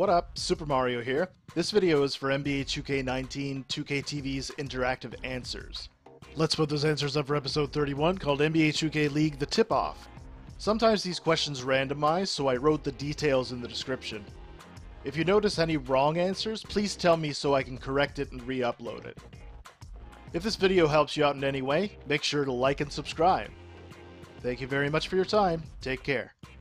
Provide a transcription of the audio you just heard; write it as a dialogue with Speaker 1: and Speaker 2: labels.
Speaker 1: What up, Super Mario here. This video is for NBA 2K19 2KTV's interactive answers. Let's put those answers up for episode 31 called NBA 2K League The Tip-Off. Sometimes these questions randomize, so I wrote the details in the description. If you notice any wrong answers, please tell me so I can correct it and re-upload it. If this video helps you out in any way, make sure to like and subscribe. Thank you very much for your time. Take care.